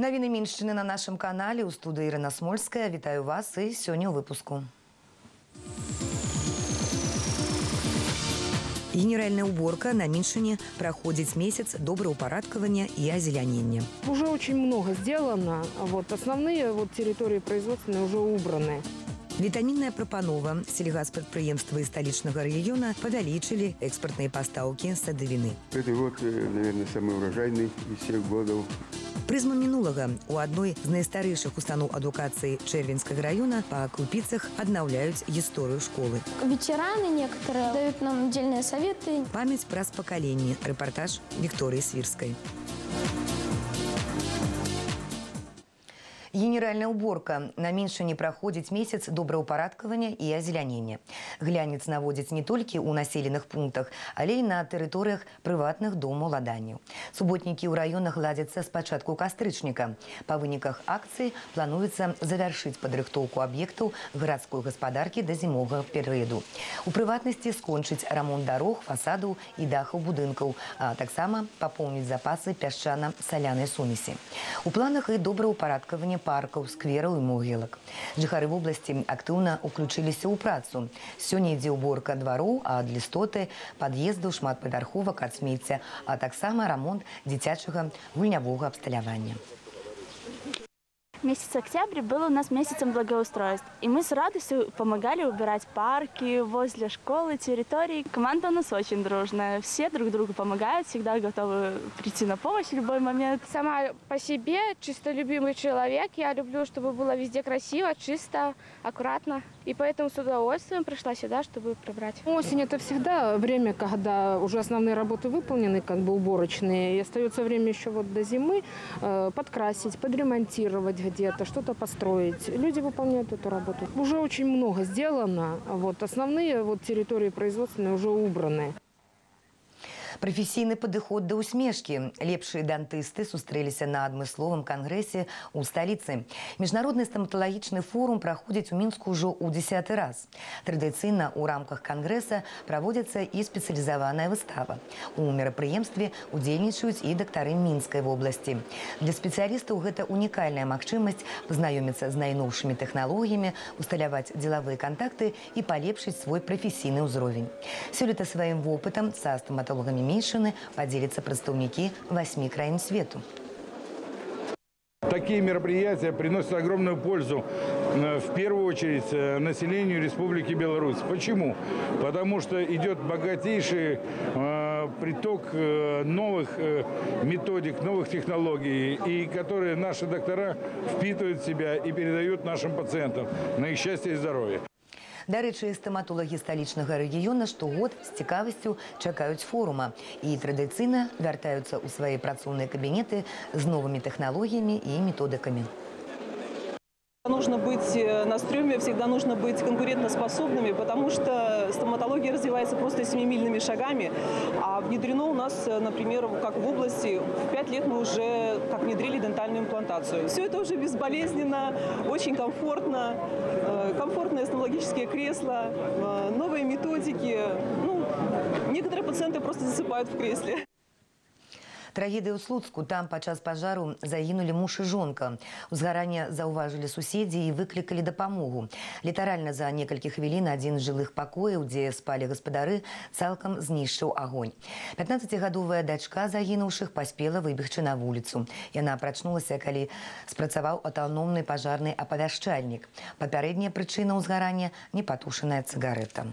Новины Миншчыны на нашем канале. У студии Ирина Смольская. Витаю вас и сегодня в выпуску. Генеральная уборка на Миншчыне проходит месяц доброупорядкования и озеленения. Уже очень много сделано. Основные территории производственные уже убраны. Витаминная прапанова. Сельгазпрадпрыемства из столичного района повяличили экспортные поставки садовины. Это год, наверное, самый урожайный из всех годов. Прызма минулага. У одной з найстарейших установ адукации Червенского района по крупицах обновляют историю школы. Ветераны некоторые дают нам дельные советы. Память про поколение. Репортаж Виктории Свирской. Генеральная уборка. На Миншчыне проходит месяц доброупорядкования и озеленения. Глянец наводить не только у населенных пунктах, але и на территориях приватных домоуладанняў. Субботники у районах ладятся с початку кастрычника. По выниках акции плануется завершить подрыхтовку объектов городской господарки до зимового периода. У приватности скончить ремонт дорог, фасадов и дахов будинков, а таксама пополнить запасы пясчано-соляной сумеси. У планах и доброупорядкования парков, скверов и могилок. Жыхары в области активно уключились у працу. Сегодня идет уборка дворов, а для стоты, подъездов, шматпавярховак от смецця, а таксама ремонт дзіцячага гульнявога абсталявання. Месяц октябрь был у нас месяцем благоустройств, и мы с радостью помогали убирать парки возле школы, территорий. Команда у нас очень дружная, все друг другу помогают, всегда готовы прийти на помощь в любой момент. Сама по себе чистолюбимый человек, я люблю, чтобы было везде красиво, чисто, аккуратно. И поэтому с удовольствием пришла сюда, чтобы прибрать. Осень – это всегда время, когда уже основные работы выполнены, уборочные, и остается время еще до зимы подкрасить, подремонтировать где-то, что-то построить. Люди выполняют эту работу. Уже очень много сделано. Основные территории производственные уже убраны. Професійны падыход да усмешкі. Лепшыя дантысты сустрэліся на адмысловым кангрэсе ў сталіцы. Міжнародны стаматалагічны форум праходзіць у Мінску ўжо ў 10-й раз. Традыцыйна ў рамках кангрэса праводзіцца і спецыялізаваная выстава. У мерапрыемстве удзельнічаюць і дактары Мінскай вобласці. Для спецыялістаў гэта унікальная магчымасць пазнаёміцца з найноўшымі тэхналогіямі, усталяваць дзелавыя кантакты і палепшыць свой прафесійны ўзровень. Сёлета сваім вопытам са стаматолагамі Миншчыны поделятся представники 8 краін свету. Такие мероприятия приносят огромную пользу, в первую очередь, населению Республики Беларусь. Почему? Потому что идет богатейший приток новых методик, новых технологий, и которые наши доктора впитывают в себя и передают нашим пациентам на их счастье и здоровье. Дарэчы, стаматолагі сталічнага рэгіёна штогод з цікавасцю чакаюць форума і традыцыйна вяртаюцца ў свае працоўныя кабінеты з новымі тэхналогіямі і методыкамі. Нужно быть на стреме, всегда нужно быть конкурентоспособными, потому что стоматология развивается просто семимильными шагами. А внедрено у нас, например, как в области, в 5 лет мы уже внедрили дентальную имплантацию. Все это уже безболезненно, очень комфортно, комфортные стоматологические кресла, новые методики. Некоторые пациенты просто засыпают в кресле. Трагедыя ў Слуцку. Там падчас пажару загінулі муж і жонка. Узгаранне заўважылі суседзі і выклікалі дапамогу. Літаральна за некалькі хвілін адзін з жылых пакояў, дзе спалі гаспадары, цалкам знішчыў агонь. 15-гадовая дачка загінуўшых паспела выбегчы на вуліцу. Яна прачнулася, калі спрацаваў аўтаномны пажарны апавяшчальнік. Папярэдняя прычына ўзгарання – непатушаная цыгарэта.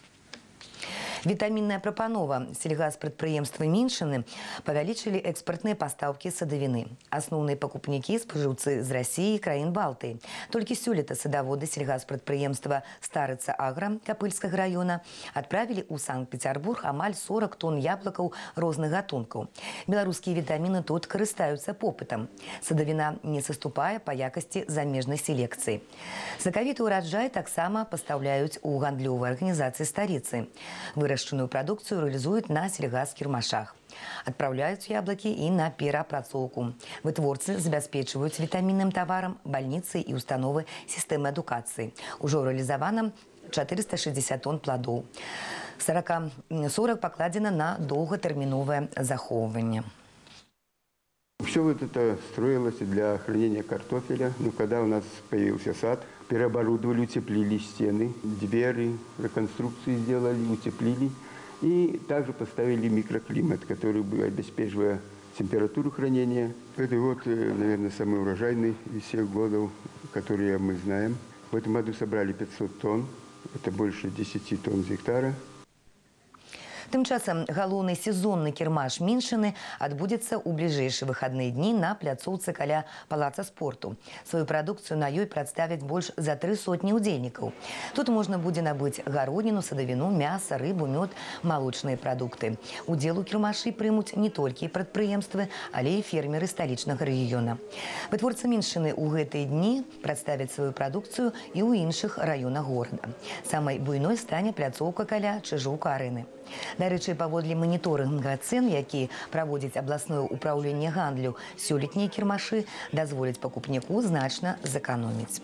Витаминная прапанова. Сельгазпрадпрыемствы Миншчыны повяличили экспортные поставки садовины. Основные покупники – споживцы из России и краин Балтии. Только сёлета садоводы сельгазпрадпрыемства Старыца Агро Копыльского района отправили у Санкт-Петербург амаль 40 тонн яблоков разных гатунков. Белорусские витамины тут карыстаются попытом. Садовина не саступая по якости замежной селекции. Соковитый урожай таксама поставляют у гандлёвой организации столицы. Выращенную продукцию реализуют на сельгазкірмашах. Отправляют яблоки и на переапрацоўку. Вытворцы забяспечивают витаминным товаром больницы и установы системы эдукации. Уже реализовано 460 тонн плодов. 40 покладено на долготерминовое захоўванне. Все вот это строилось для хранения картофеля. Но когда у нас появился сад, переоборудовали, утеплили стены, двери, реконструкции сделали, утеплили. И также поставили микроклимат, который бы обеспечивая температуру хранения. Это вот, наверное, самый урожайный из всех годов, которые мы знаем. В этом году собрали 500 тонн. Это больше 10 тонн с гектара. Тым часам галоўны сезонны кірмаш Міншчыны адбудзецца ў бліжэйшыя выхадныя дні на пляцоўцы каля палаца спорту. Сваю прадукцыю на ёй прадставяць больш за 300 удзельнікаў. Тут можна будзе набыць гародніну, садавіну, мяса, рыбу, мёд, малочныя прадукты. Удзел у кірмашы прымуць не толькі прадпрыемствы, але і фермеры сталічнага рэгіёна. Вытворцы Міншчыны ў гэтыя дні прадставяць сваю прадукцыю і ў іншых раёнах горада. Самай буйной стане пляцоўка каля Чыжоўка-арэны. Дарэчы, паводле маніторынга цэн, які праводзіць абласное ўпраўленне гандлю, сёлетнія кірмашы дазволяць пакупніку значна зэканоміць.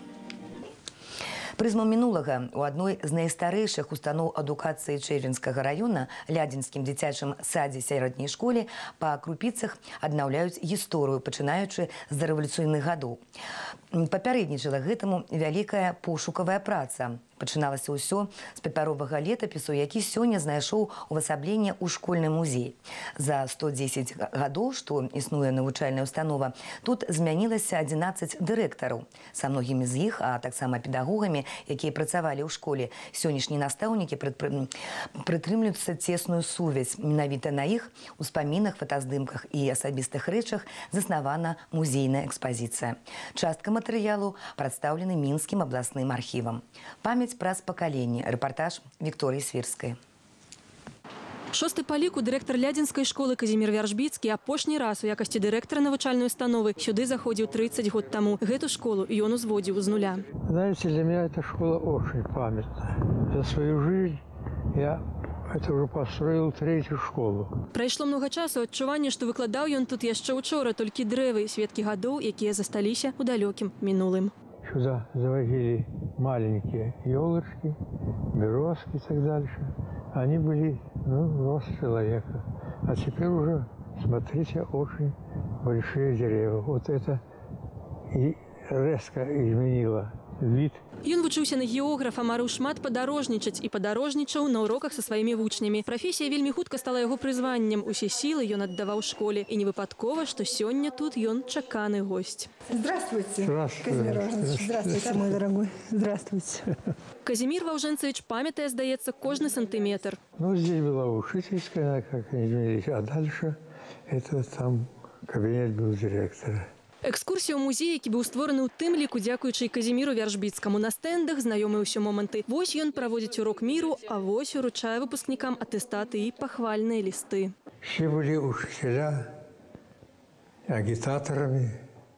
Прызмам мінулага у адной з найстарэйшых устаноў адукацыі Чэрвенскага раёна, Лядзенскім дзіцячым садзе сярэдняй школе, па крупіцах аднаўляюць гісторыю, пачынаючы з дарэвалюцыйных гадоў. Папярэднічала гэтаму вялікая пошукавая праца. Пачыналася ўсё з папяровага летапісу, які сёння знайшоў увасабленне ў школьны музей. За 110 гадоў, што існуе навучальная установа, тут змянілася 11 дырэктараў. Са многімі з іх, а таксама педагогамі, якія працавалі ў школе, сённяшнія настаўнікі прытрымліваюцца цесную сувязь. Менавіта на іх успамінах, фотаздымках і асабістых рэчах заснавана музейная экспазіцыя. Частка матэрыялу прадстаўлены Мінскім абласным архівам. Памяць праз пакаленне. Рэпартаж Вікторыі Свірскай. Шосты па ліку дырэктар Лядзенскай школы Казімір Вяржбіцкі апошні раз у якасці дырэктара навучальнай установы сюды заходзіў 30 год таму. Гэту школу ён узводзіў з нуля. Знаете, для меня эта школа очень памятна. За свою жизнь я это уже построил 3-ю школу. Прайшло много часу, адчуванне, што выкладаў ён тут яшчэ учора, толькі дрэвы, сведкі гадоў, якія засталіся ў далёкім минулым. Сюда завозили маленькие елочки, березки и так дальше. Они были, рост человека. А теперь уже, смотрите, очень большие деревья. Вот это и резко изменило вид. Ён вучыўся на географа, марыў шмат падарожнічаць і падарожнічаў на уроках са сваімі вучнямі. Прафесія вельмі хутка стала яго прызваннем. Усе сілы ён аддаваў школе. І не выпадкова, што сёння тут ён чаканы гость. Здравствуйте, Здравствуйте. Казимир Иванович. Здравствуйте, мой дорогой. Здравствуйте. Казимир Ваўжэнцавіч памятае, здаецца, кожны сантиметр. Здесь была учительская, как они изменились. А дальше это там кабинет был директора. Экскурсія ў музей, які быў створаны ў тым ліку дзякуючы Казіміру Вяржбіцкаму. На стэндах знаёмыя ўсё моманты. Вось ён праводзіць урок міру, а вось уручае выпускнікам атэстаты і пахвальныя лісты. Все были учителя, агитаторами.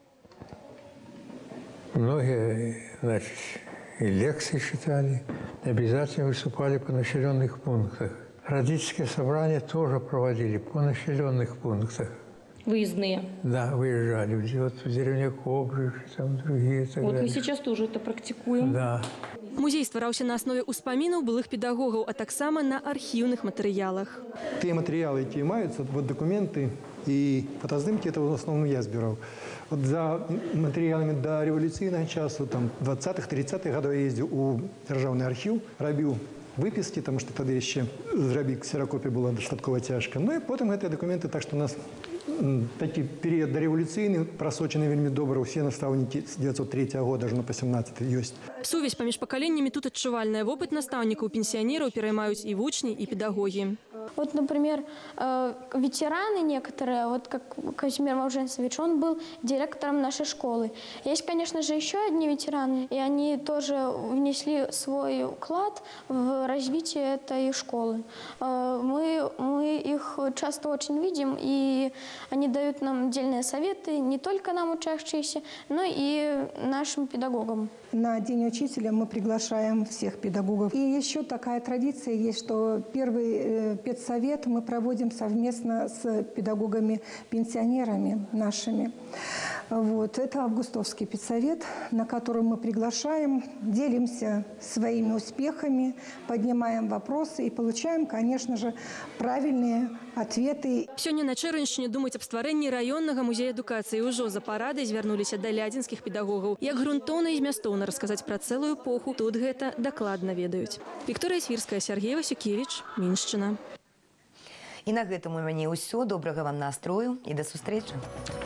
Многие, значит, и лекции читали, обязательно выступали по населенных пунктах. Родительские собрания тоже проводили по населенных пунктах. Выездные? Да, выезжали. Вот в деревне Кобрыш, там другие. Вот мы сейчас тоже это практикуем. Да. Музей ствараўся на аснове ўспамінаў былых педагогаў, а таксама на архіўных матэрыялах. Те материалы, які имеются, вот документы и фотоздымки, это в основном я збирал. Вот за материалами до революційного часу, там 20-30-х годов я ездил у Державный архив, робил выписки, потому что тогда еще зробить ксерокопию было достатково тяжко. Ну и потом эти документы, так что у нас такий період дореволюційний, просочений вельми добре. Всі наставники з 903 года, даже на 18 есть. Сувязь паміж пакаленнямі тут адчувальная. Вопыт настаўнікаў, пенсіянераў пераймаюць і вучні, і педагогі. Вот, например, ветераны некоторые, вот как Казимир Ваўжэнцавіч, он был директором нашей школы. Есть, конечно же, еще одни ветераны, и они тоже внесли свой вклад в развитие этой школы. Мы их часто очень видим, и они дают нам дельные советы, не только нам, учащимся, но и нашим педагогам. На День учителя мы приглашаем всех педагогов. И еще такая традиция есть, что первый педсовет мы проводим совместно с педагогами-пенсионерами нашими. Вот. Это Августовский педсовет, на который мы приглашаем, делимся своими успехами, поднимаем вопросы и получаем, конечно же, правильные ответы. Сёння на Чэрвеньшчыне думаць аб стварэнні раённага музея адукацыі. Ужо за парадай звярнуліся да лядзінскіх педагогаў. Як грунтоўна і змястоўна расказаць пра цэлую эпоху, тут гэта дакладна ведаюць. Вікторыя Свірская, Сергей Васюкевіч, Міншчына. І на гэтым у мяне ўсё. Добрага вам настрою і да сустрэчы.